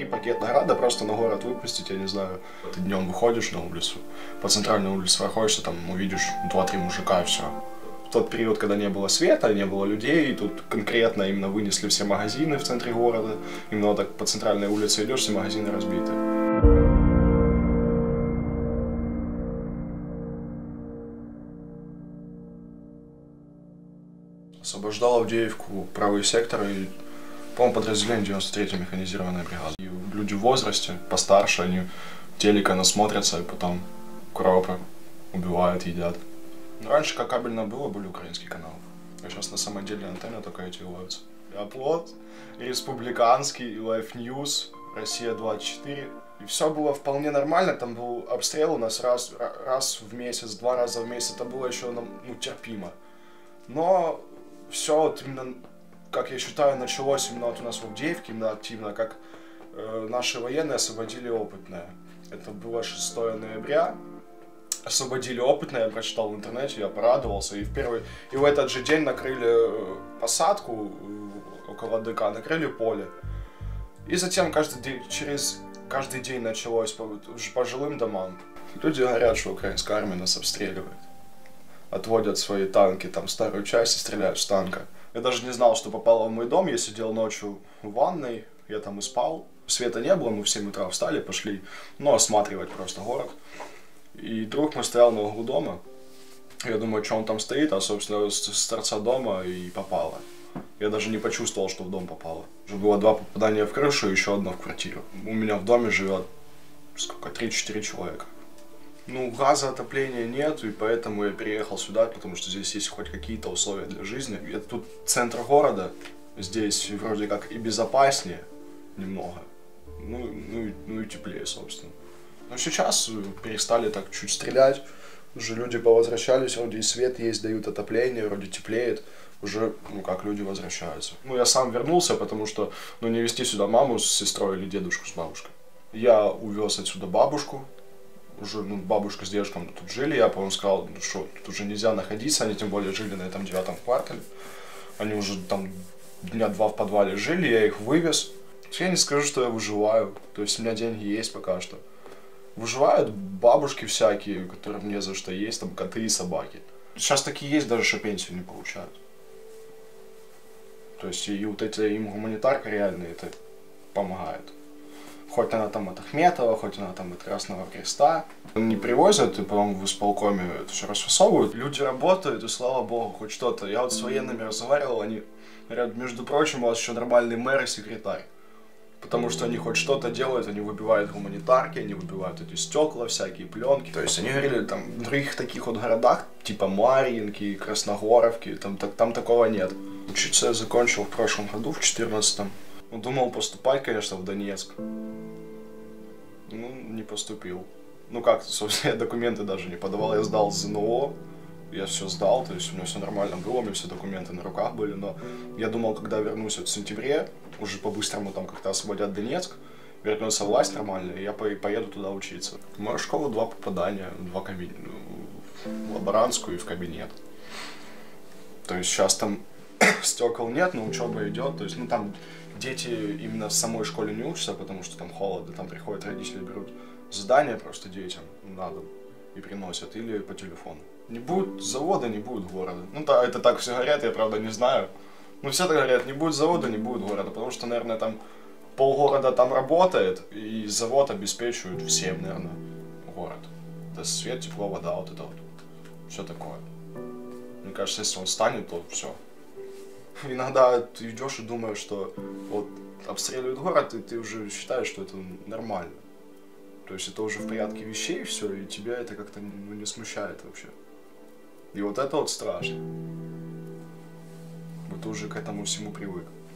пакет награда просто на город выпустить, я не знаю. Ты днем выходишь на улицу, по центральной улице проходишь, там увидишь 2-3 мужика и все. В тот период, когда не было света, не было людей, тут конкретно именно вынесли все магазины в центре города. Именно вот так по центральной улице идешь, все магазины разбиты. Освобождал Авдеевку правый сектор и, по-моему, подразделение 93-я механизированная бригада. И люди в возрасте, постарше, они телека насмотрятся и потом укропы убивают, едят. Раньше, как кабельно было, были украинские каналы. А сейчас на самом деле антенны только эти ловятся. Оплот, Республиканский, Life News, Россия 24. И все было вполне нормально, там был обстрел у нас раз в месяц, 2 раза в месяц, это было еще терпимо. Но все вот именно, как я считаю, началось именно вот у нас в Авдеевке, именно активно, как наши военные освободили Опытное. Это было 6 ноября. Освободили Опытное, я прочитал в интернете, я порадовался. И в этот же день накрыли посадку около ДК, накрыли поле. И затем каждый день началось по жилым домам. Люди говорят, что украинская армия нас обстреливает. Отводят свои танки, там старую часть и стреляют с танка. Я даже не знал, что попало в мой дом. Я сидел ночью в ванной, я там и спал. Света не было, мы в 7 утра встали, пошли, осматривать просто город. И друг мой стоял на углу дома. Я думаю, что он там стоит, а, собственно, с торца дома и попало. Я даже не почувствовал, что в дом попало. Уже было 2 попадания в крышу и еще одно в квартиру. У меня в доме живет, 3-4 человека. Газа, отопления нет, и поэтому я переехал сюда, потому что здесь есть хоть какие-то условия для жизни. Это тут центр города, здесь вроде как и безопаснее немного, и теплее, собственно. Но сейчас перестали так чуть стрелять, уже люди повозвращались, вроде и свет есть, дают отопление, вроде теплеет, уже, люди возвращаются. Я сам вернулся, потому что, не везти сюда маму с сестрой или дедушку с бабушкой. Я увез отсюда бабушку, уже, бабушка с дедушком тут жили, я, по-моему, сказал, что тут уже нельзя находиться, они тем более жили на этом 9-м квартале. Они уже там дня 2 в подвале жили, я их вывез. Я не скажу, что я выживаю, то есть у меня деньги есть пока что. Выживают бабушки всякие, которым не за что есть, там коты и собаки. Сейчас такие есть, даже что пенсию не получают. То есть и вот им гуманитарка реально это помогает. Хоть она там от Ахметова, хоть она там от Красного Креста. Не привозят, и, по-моему, в исполкоме это все расфасовывают. Люди работают, и слава богу, хоть что-то. Я вот с военными разговаривал, они говорят, между прочим, у вас еще нормальный мэр и секретарь. Потому что они хоть что-то делают, они выбивают гуманитарки, они выбивают эти стекла, всякие пленки. То есть они говорили, там, в других таких вот городах, типа Марьинки, Красногоровки, там такого нет. Учиться я закончил в прошлом году, в 14-м. Думал поступать, конечно, в Донецк. Не поступил. Собственно, я документы даже не подавал, я сдал ЗНО. Я все сдал, то есть у меня все нормально было, у меня все документы на руках были, но я думал, когда вернусь в сентябре, уже по-быстрому там как-то освободят Донецк, вернется власть нормальная, и я поеду туда учиться. В мою школу 2 попадания, 2 в лаборантскую и в кабинет. То есть сейчас там стекол нет, но учеба идет, то есть, там дети именно в самой школе не учатся, потому что там холодно, там приходят родители, берут задания просто детям на дом и приносят, или по телефону. Не будет завода, не будет города. Это так все говорят, я правда не знаю. Все так говорят, не будет завода, не будет города, потому что, наверное, там полгорода там работает, и завод обеспечивает всем, наверное, город. Это свет, тепло, вода, вот это вот. Все такое. Мне кажется, если он станет, то все. Иногда ты идешь и думаешь, что вот обстреливают город, и ты уже считаешь, что это нормально. То есть это уже в порядке вещей все, и тебя это как-то не смущает вообще. И вот это вот страшно. Вот ты уже к этому всему привык.